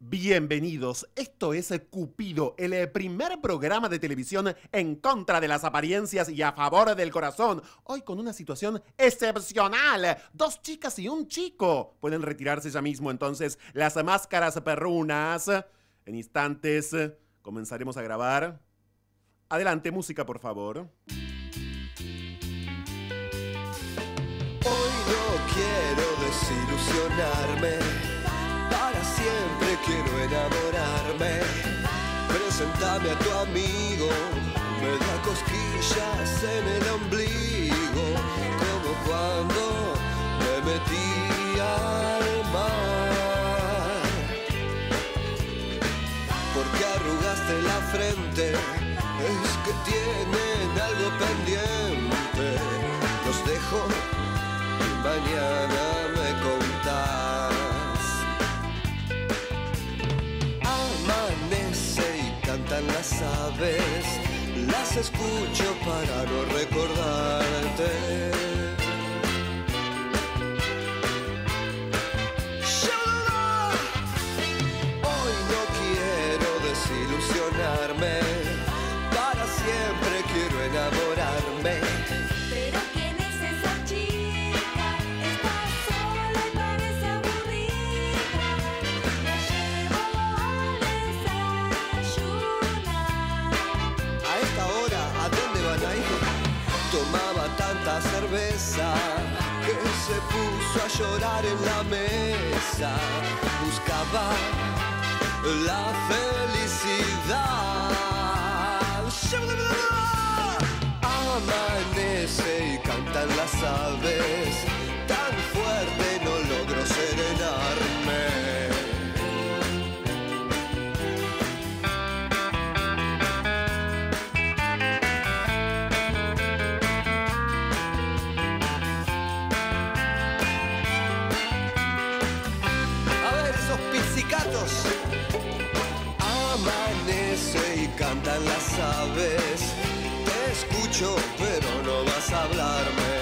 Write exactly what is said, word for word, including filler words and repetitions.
Bienvenidos, esto es Cupido, el primer programa de televisión en contra de las apariencias y a favor del corazón. Hoy con una situación excepcional, dos chicas y un chico. Pueden retirarse ya mismo entonces las máscaras perrunas. En instantes comenzaremos a grabar. Adelante, música por favor. Hoy no quiero desilusionarme, para siempre quiero enamorarme. Preséntame a tu amigo, me da cosquillas en el ombligo, como cuando me metí al mar. Porque arrugaste la frente, es que tienen algo pendiente. Los dejo y mañana me contás. Amanece y cantan las aves, las escucho para no recordarte. Hoy no quiero desilusionarme, para siempre quiero enamorarme. Pero ¿quién es esa chica? Está sola y parece aburrida. La llevo al desayunar. A esta hora, ¿a dónde van a ir? Tomaba tanta cerveza que se puso a llorar en la mesa. Buscaba la felicidad. Amanece y cantan las aves, tan fuerte no logro serenarme. Amanece y cantan las aves, te escucho pero no vas a hablarme.